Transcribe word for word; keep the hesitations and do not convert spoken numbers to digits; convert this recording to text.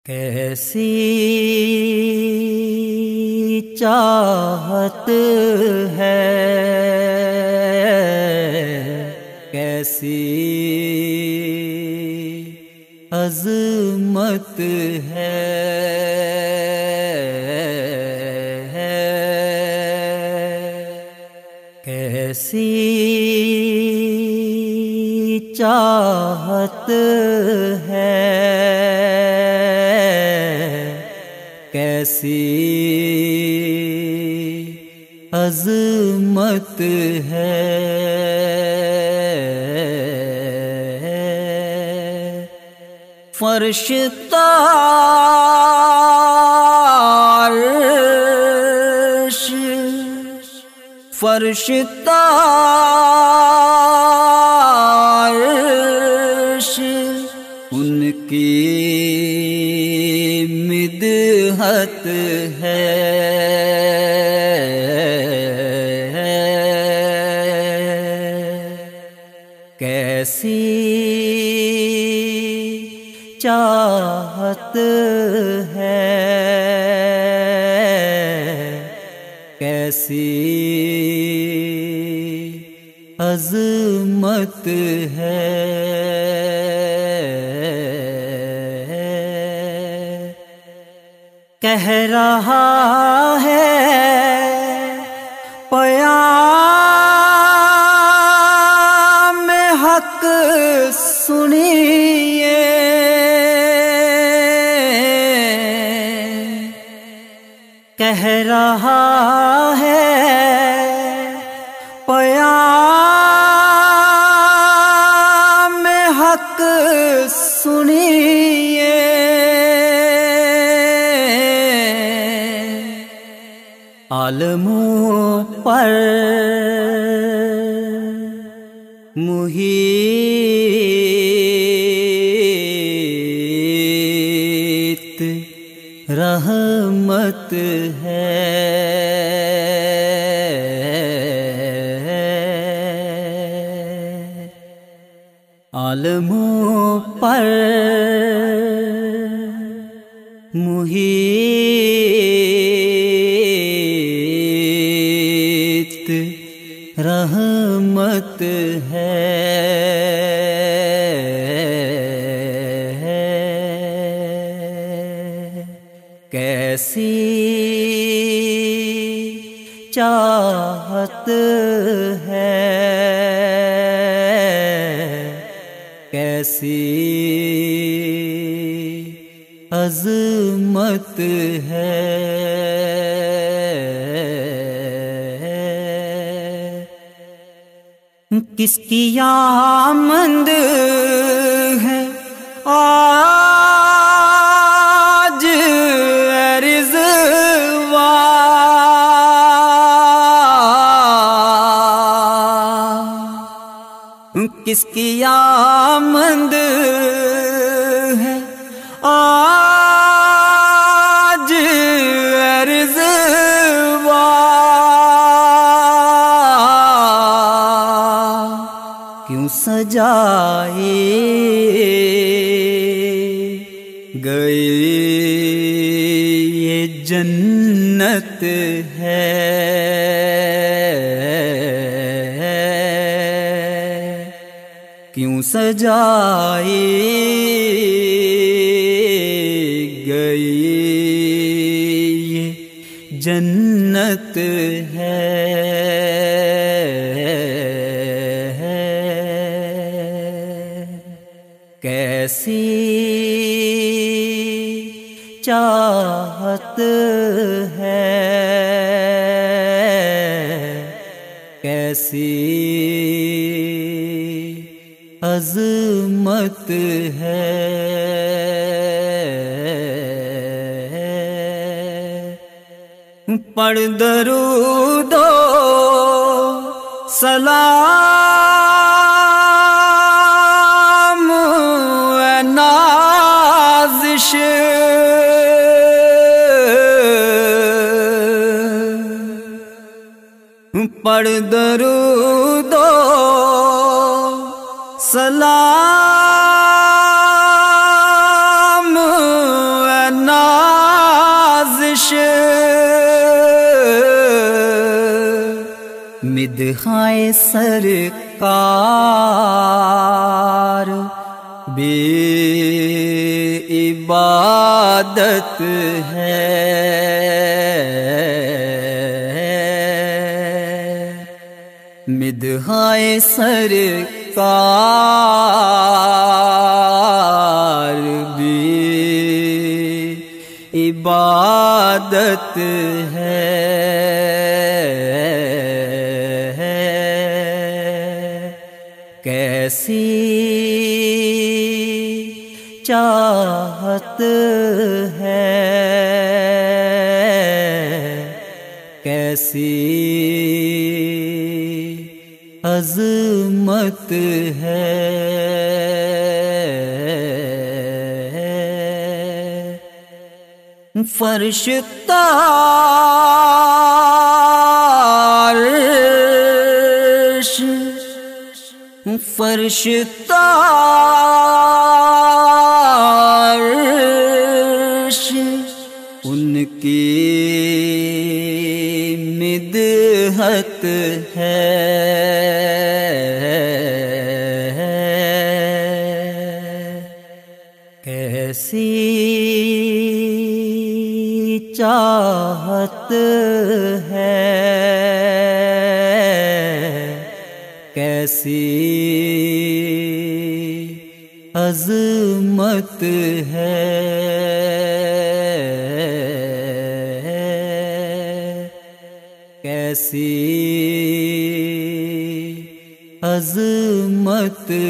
کیسی چاہت ہے، کیسی عظمت ہے، کیسی چاہت ہے، کیسی عظمت ہے، فرشتہ عرش، فرشتہ عرش ان کی مدحت ہے، کیسی چاہت ہے، کیسی عظمت ہے، کہہ رہا ہے پیام حق سنیے، کہہ رہا ہے پیام حق سنیے، عالموں پر محیط رحمت ہے، عالموں پر محیط رحمت ہے، کیسی چاہت ہے، کیسی عظمت ہے، کس کی آمد ہے آج رضوان، کس کی آمد ہے آج رضوان، کیوں سجائی گئی یہ جنت ہے، کیوں سجائی گئی یہ جنت ہے، کیسی چاہت ہے، کیسی عظمت ہے، پڑھ درود و سلام اے نازش، پڑھ درود و سلام مدحائے سرکار بے عبادت ہے، مدحائے سرکار بے عبادت ہے، کیسی چاہت ہے، کیسی عظمت ہے، فرشتہ عرش، فرشتہ عرش ان کی مدحت ہے، کیسی چاہت ہے، کیسی عظمت ہے، کیسی عظمت